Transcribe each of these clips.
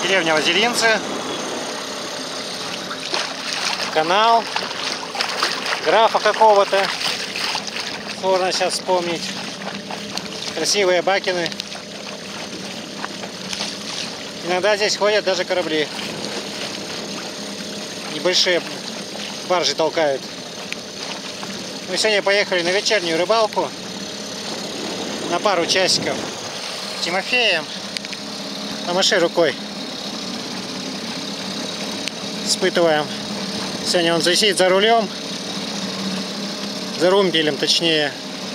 Деревня Вазелинцы. Канал. Графа какого-то. Сложно сейчас вспомнить. Красивые бакины. Иногда здесь ходят даже корабли. Небольшие баржи толкают. Мы сегодня поехали на вечернюю рыбалку. На пару часиков. Тимофеем. Помаши рукой. Испытываем. Сегодня он засидит за рулем. За румпелем, точнее.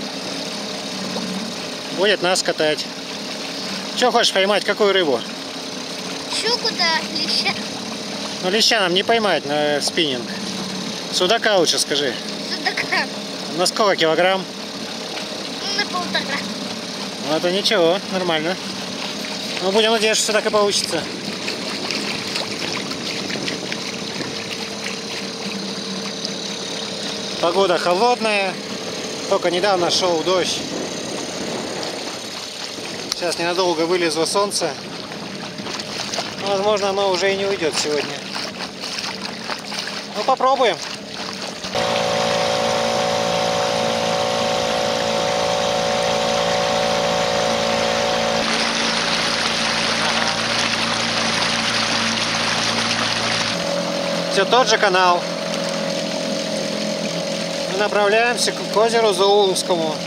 Будет нас катать. Что хочешь поймать? Какую рыбу? Щуку, да, леща. Ну, леща нам не поймать на спиннинг. Судака лучше скажи. Судака. На сколько килограмм? Ну, на 1,5. Ну, это ничего, нормально. Ну, будем надеяться, что так и получится. Погода холодная. Только недавно шел дождь. Сейчас ненадолго вылезло солнце. Но, возможно, оно уже и не уйдет сегодня. Ну, попробуем. Все тот же канал. Мы направляемся к озеру Зауловскому.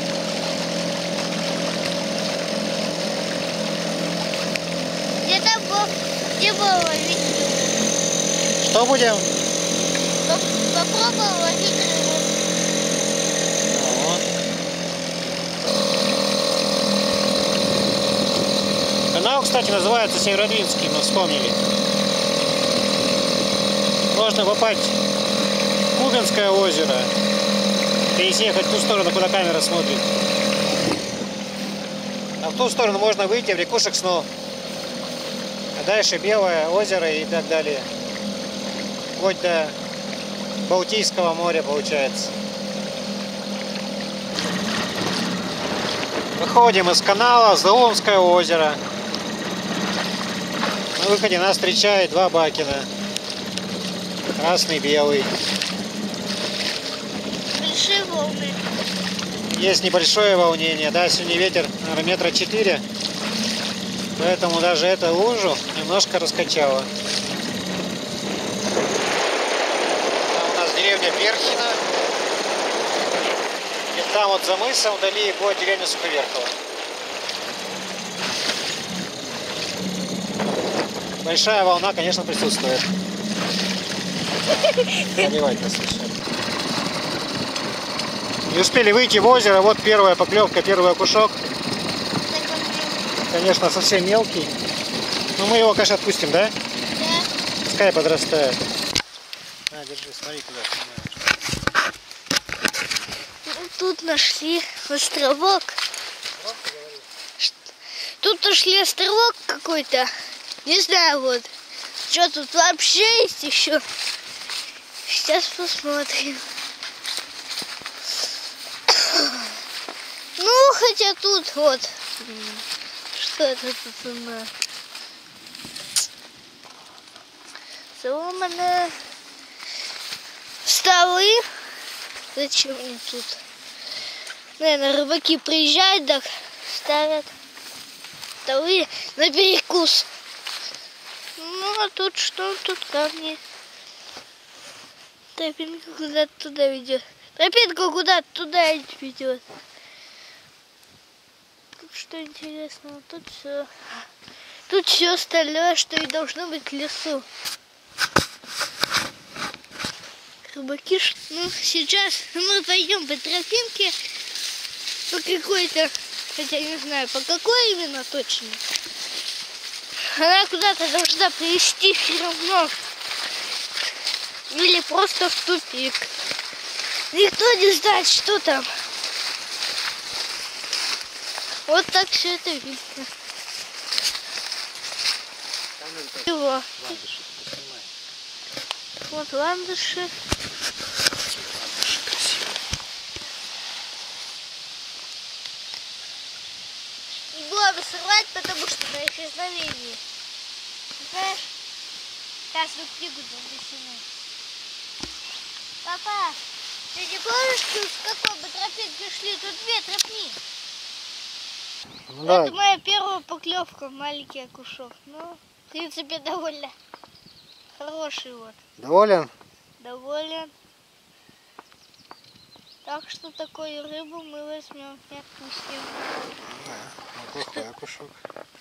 Где было ловить? Что будем? Попробовал ловить рыбу. Канал, кстати, называется Северодвинский, мы вспомнили. Можно попасть в Кубинское озеро. Если ехать в ту сторону, куда камера смотрит. А в ту сторону можно выйти в реку Шексну. А дальше Белое озеро и так далее. Вплоть до Балтийского моря получается. Выходим из канала в Зауловское озеро. На выходе нас встречает два бакина. Красный и белый. Большие волны. Есть небольшое волнение. Да, сегодня ветер, наверное, 4 метра. Поэтому даже эту лужу немножко раскачало. Там у нас деревня Перхино. И там вот за мысом вдали будет деревня Суховерхово. Большая волна, конечно, присутствует. Заливать нас еще. Не успели выйти в озеро. Вот первая поклевка, первый окушок. Конечно, совсем мелкий. Но мы его, конечно, отпустим, да? Да. Пускай подрастает. На, держи, смотри, куда снимаешь. Тут нашли островок. Тут нашли островок какой-то. Не знаю, вот. Что тут вообще есть еще? Сейчас посмотрим. Ну, хотя тут вот. Что это тут у нас? Сломанные столы. Зачем они тут? Наверное, рыбаки приезжают, так ставят столы на перекус. Ну, а тут что? Тут камни. Тропинка куда-то туда ведет. Тропинка куда-то туда ведет. Тут что интересного? Тут все. Тут все остальное, что и должно быть в лесу. Рыбаки. Ну, сейчас мы пойдем по тропинке. По какой-то. Хотя не знаю, по какой именно точно. Она куда-то должна привести все равно. Или просто в тупик. Никто не знает, что там. Вот так все это видно. Чего? Вот ландыши. Не было бы срывать, потому что на исчезновении. Знаешь, сейчас вот книгу занесены. Папа, ты не помнишь, с какой мы тропинки шли? Тут две тропни. Ну, да. Это моя первая поклевка, маленький окушок. Ну, в принципе, довольно хороший вот. Доволен? Доволен. Так что такую рыбу мы возьмем, не отпустим. Неплохой окушок.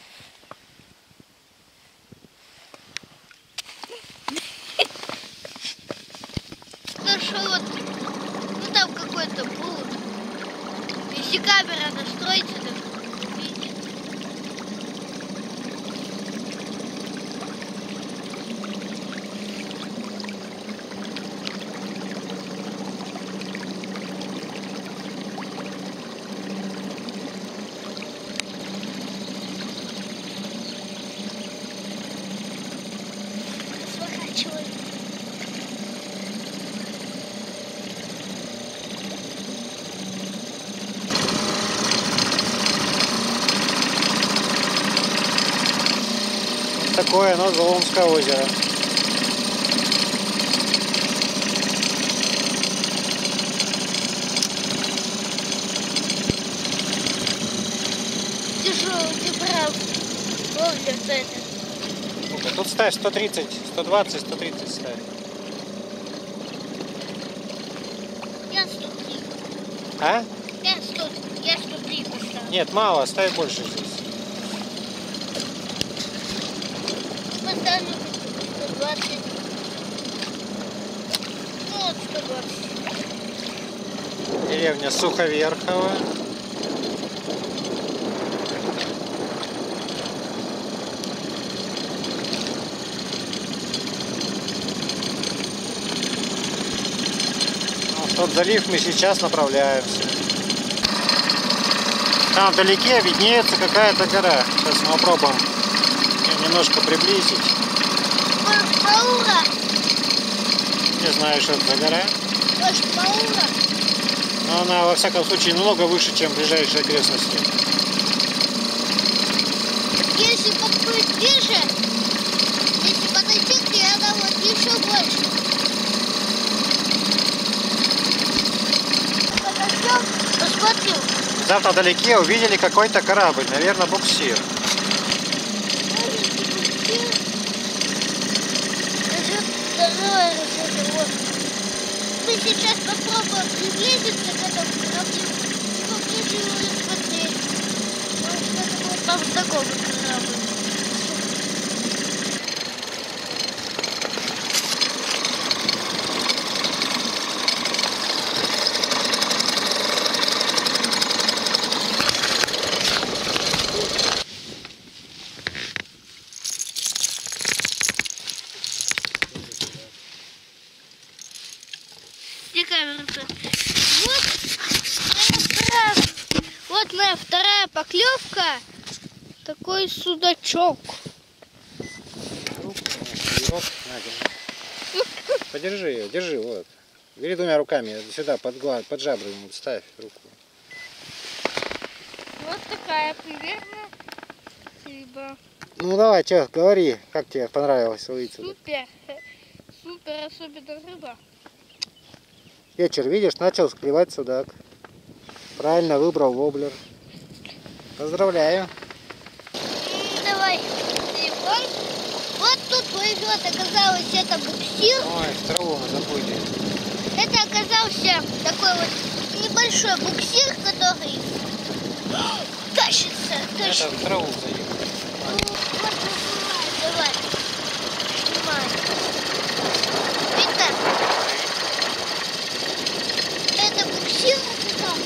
Хорошо, вот, ну там какой-то булт. Если камера настроится, то видит. Сворачивай. Такое оно Золомское озеро. Тяжелый, ты прав. Ловля это. Сколько? Тут ставь 130, 120, 130 ставь. Я 103. А? Я 103 поставлю. Нет, мало, ставь больше здесь. Поставлю 120. Ну вот 120. Деревня Суховерхово. В тот залив мы сейчас направляемся. Там вдалеке виднеется какая-то гора. Сейчас мы попробуем её немножко приблизить. Маура. Не знаю, что это за гора. Может, Маура? Но она, во всяком случае, намного выше, чем ближайшие окрестности. Если подплыть ближе, если подойти к ней, она вот еще больше. Подождем, посмотрю. Завтра вдалеке увидели какой-то корабль, наверное, буксир. Мы сейчас попробуем приблизиться к этому кораблю и поближе его рассмотреть. Может, это будет нам знакомый корабль. Где камера-то? Вот моя вторая поклевка. Такой судачок. Подержи ее, держи, вот. Бери двумя руками, сюда, под жабры ставь руку. Вот такая примерно рыба. Ну давай, что, говори, как тебе понравилось ловиться? Супер. Супер, особенно рыба. Вечер, видишь, начал клевать судак. Правильно выбрал воблер. Поздравляю. Давай телефон. Вот тут плывет, оказалось, это буксир. Ой, в траву мы забыли. Это оказался такой вот небольшой буксир, который тащится. Это в траву заехал. Вот, давай. Снимай. Видно? Это буксир оказался.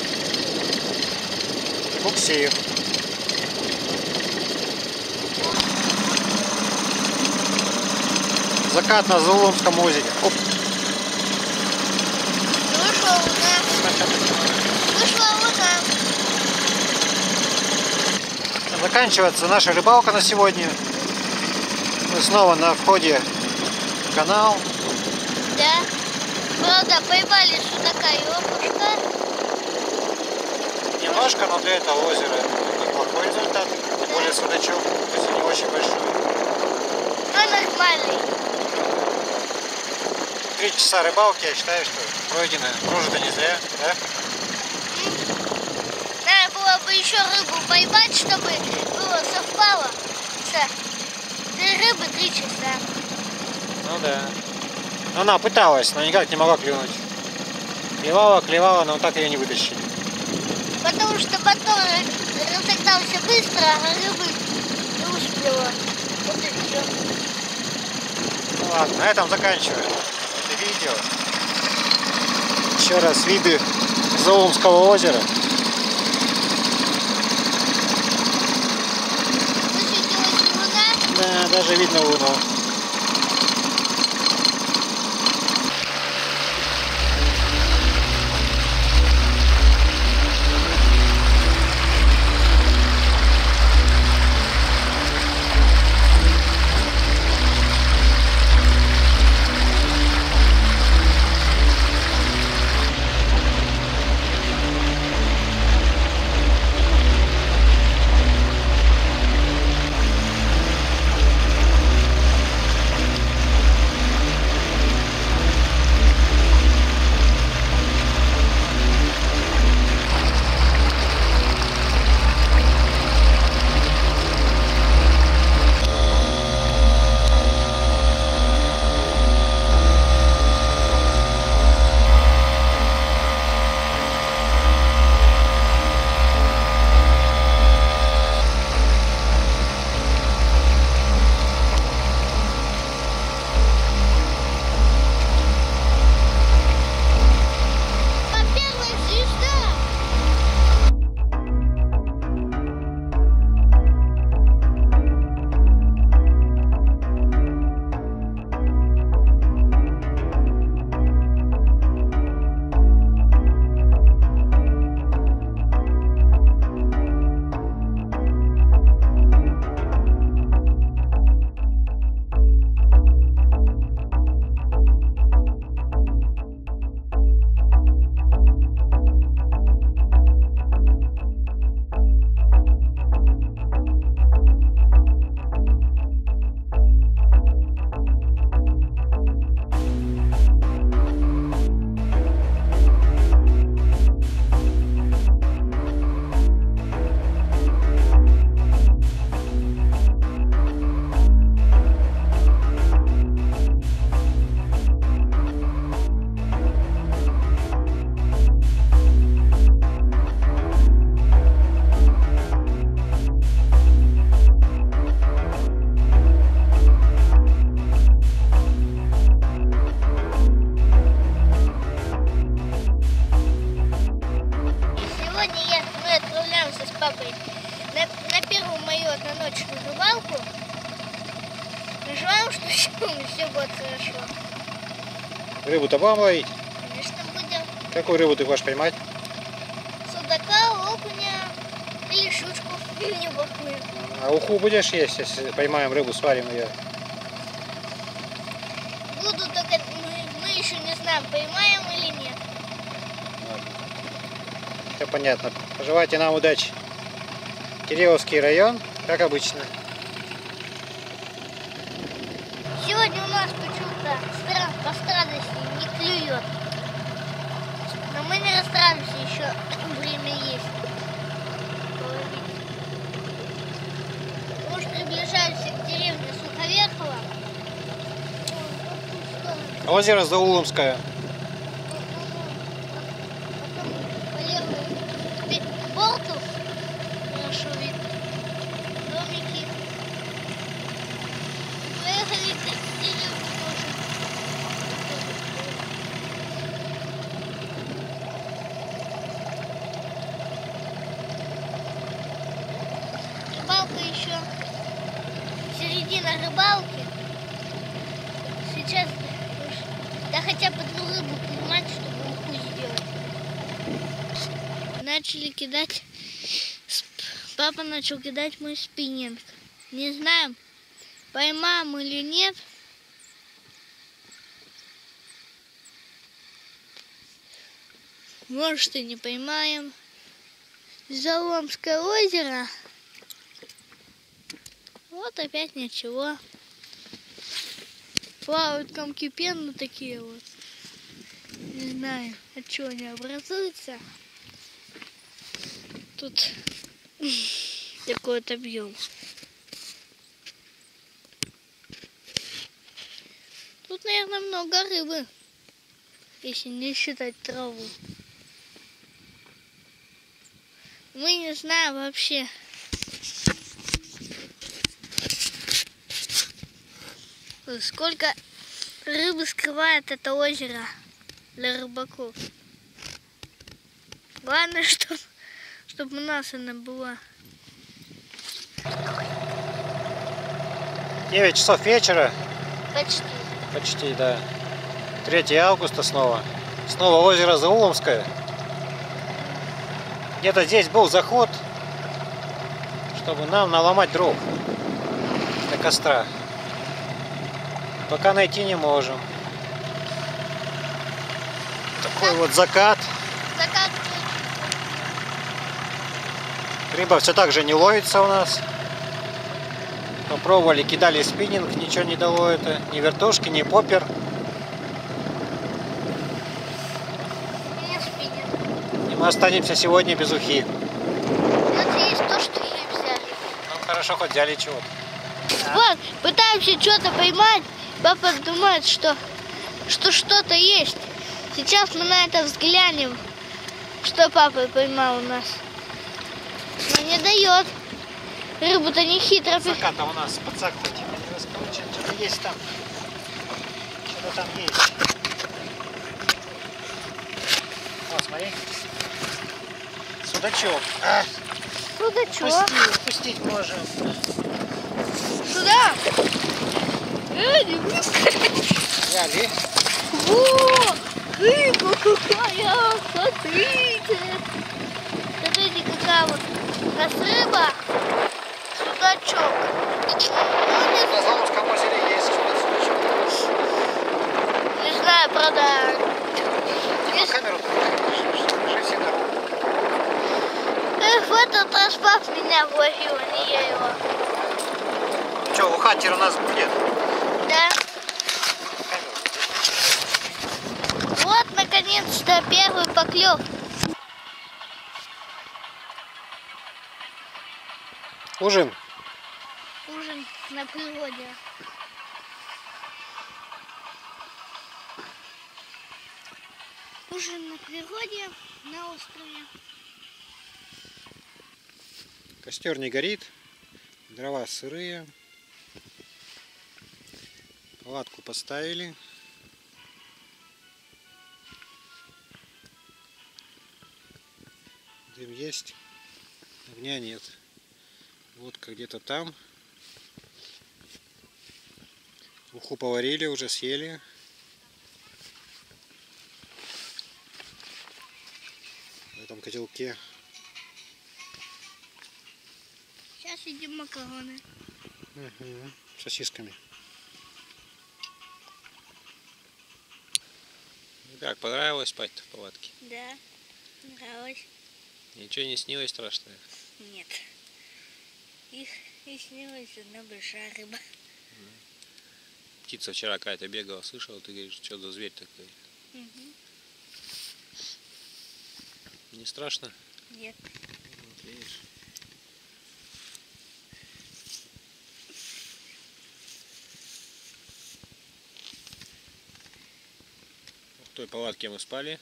Буксир. Закат на Золомском озере. Оп. Вышла луна. Вышла луна. Заканчивается наша рыбалка на сегодня. Мы снова на входе в канал. Да. Правда, поймали судака и окушка. Немножко, но для этого озера неплохой результат. Тем более судачок, то есть не очень большой. нормальный. 3 часа рыбалки, я считаю, что пройдено. Прожито не зря, да? Надо было бы еще рыбу поймать, чтобы было совпало. Три рыбы 3 часа. Ну да. Она пыталась, но никак не могла клюнуть. Клевала, но так ее не вытащили. Потому что мотор разогнался быстро, а рыбы не успела. Вот и все. Ну ладно, на этом заканчиваем это видео. Еще раз виды Заулымского озера. Высветилась луна. Да, даже видно луну. на первую мою одноночную рыбалку. Желаю, что все будет хорошо. Рыбу-то будем ловить? Конечно, будем. Какую рыбу ты хочешь поймать? Судака, окуня или щучку небольшую. А уху будешь есть, если поймаем рыбу, сварим ее? Буду, только мы еще не знаем, поймаем или нет. Все понятно. Пожелайте нам удачи. Кирилловский район, как обычно. Сегодня у нас почему-то по странности не клюет. Но мы не расстраиваемся, еще время есть. Мы уж приближаемся к деревне Суховерхово. Озеро Заулымское. Потом по левому борту хорошо видно. Домики. Поехали к деревне тоже. Рыбалка еще. Середина рыбалки. Сейчас да хотя бы одну рыбу поймать, чтобы уху сделать. Начали кидать. Папа начал кидать мой спиннинг. Не знаем, поймаем или нет. Может, и не поймаем. Заулымское озеро. Вот опять ничего. плавают комки пены такие вот. Не знаю, от чего они образуются. Тут такой вот объем. Тут, наверное, много рыбы, если не считать траву. Мы не знаем вообще. Сколько рыбы скрывает это озеро для рыбаков. Главное, чтобы у нас она была. 9 часов вечера. Почти. Почти, да. 3 августа снова. Снова озеро Зауломское. Где-то здесь был заход, чтобы нам наломать дров для костра. Пока найти не можем. Такой вот закат. Закат. Рыба все так же не ловится у нас. Попробовали, кидали спиннинг, ничего не дало это. Ни вертушки, ни поппер. Не спиннинг. И мы останемся сегодня без ухи. Надеюсь, то, что ее взяли. Ну хорошо, хоть взяли чего-то. Вот, пытаемся что-то поймать. Папа думает, что что-то есть. Сейчас мы на это взглянем, что папа поймал у нас. Но не дает. Рыбу-то не хитро. Заката у нас подсакивать. Что-то есть там. Что-то там есть. Вот, смотри. Судачок. Судачок. Пустить можем. Сюда. Взяли. О, рыба какая! Смотрите! Смотрите, какая вот у нас рыба. Судачок. На Зауломском озере есть судачок. Не знаю, правда. Камеру держи всегда. Эх, в этот раз пап меня вложил, а не я его. Что, уха теперь у нас будет? Да. Вот, наконец-то, первый поклев. Ужин. Ужин на природе. Ужин на природе, на острове. Костер не горит. Дрова сырые. Палатку поставили. Дым есть. Огня нет. Водка где-то там. Уху поварили, уже съели. В этом котелке. Сейчас едим макароны. Угу. С сосисками. Как, понравилось спать в палатке? Да, нравилось. Ничего не снилось страшного? Нет. И снилась одна большая рыба. Птица вчера какая-то бегала, слышала, ты говоришь, что за зверь такой? Угу. Не страшно? Нет. Вот, видишь. В той палатке мы спали.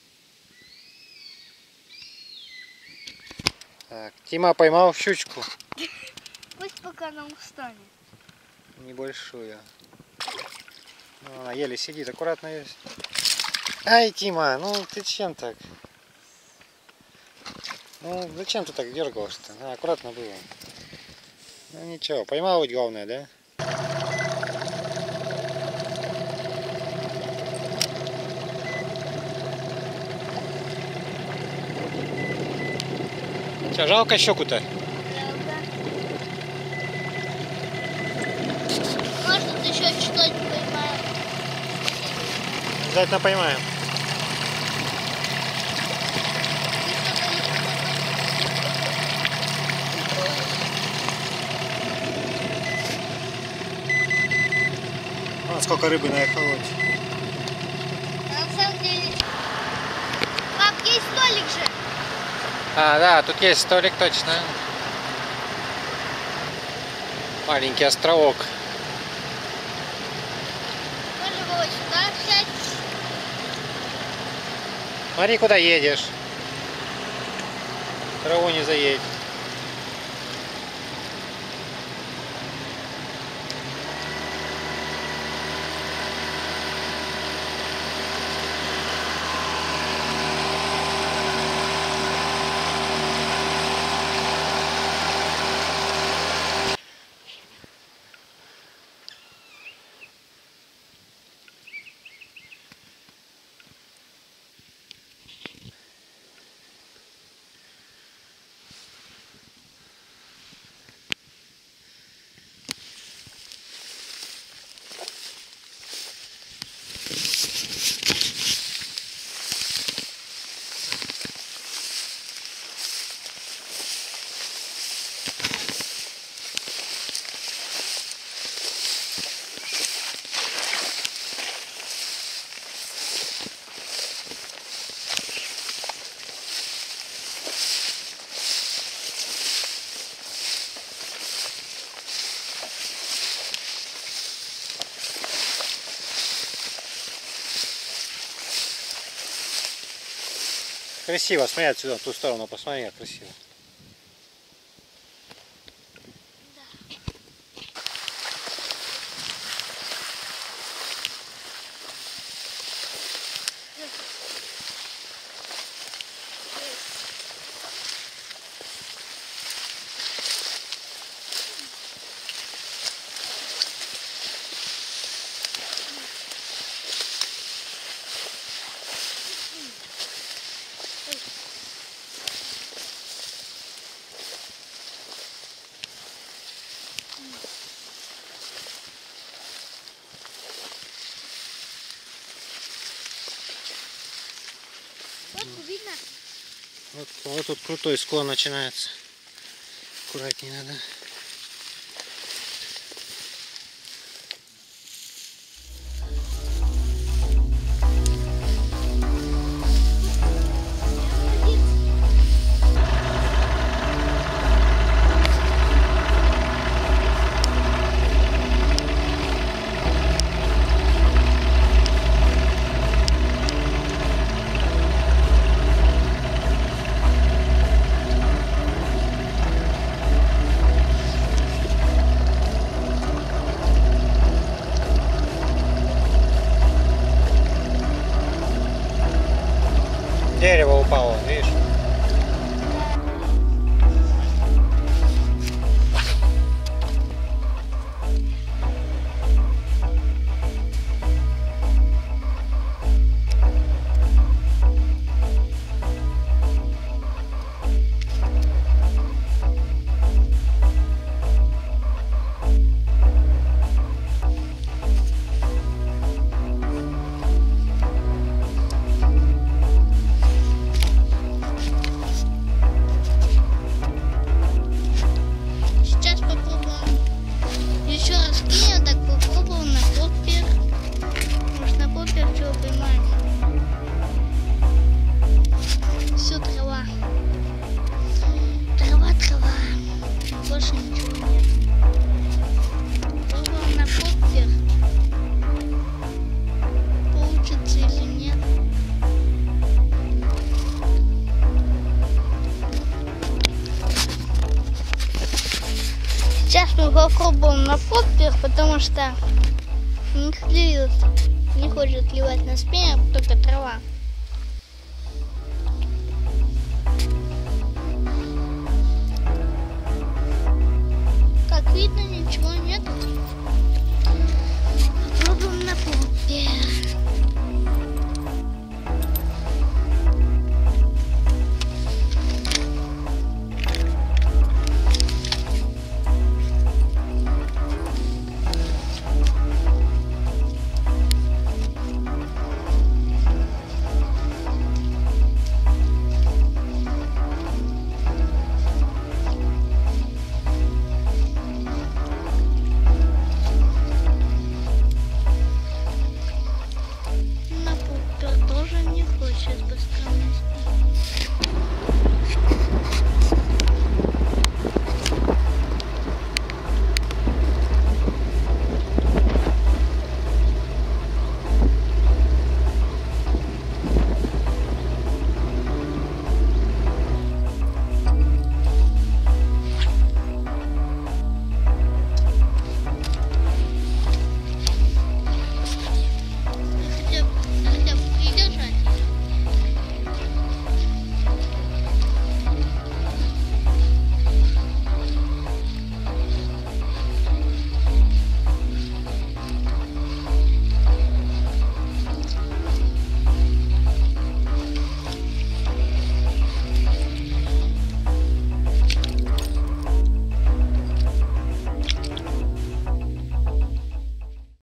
Так, Тима поймал щучку. Пусть пока она устанет. Небольшую. Ну, она еле сидит, аккуратно есть. Ай, Тима, ну ты чем так? Ну зачем ты так дергалась-то? Аккуратно было. Ну ничего, поймал ведь главное, да? Че, жалко щеку-то? Может, еще что-нибудь поймаем. Обязательно поймаем. сколько рыбы на эхолоте. На самом деле... Пап, есть столик же. А, да, тут есть столик точно. Маленький островок. Можно было сюда взять. Смотри, куда едешь. Траву не заедь. Красиво, смотри отсюда, в ту сторону, посмотри, как красиво. Лодку видно? Вот тут крутой склон начинается. Аккуратнее надо. Дерево упало, видишь? Сейчас мы попробуем на поппер, потому что не клюет, не хочет клевать на спине, только трава.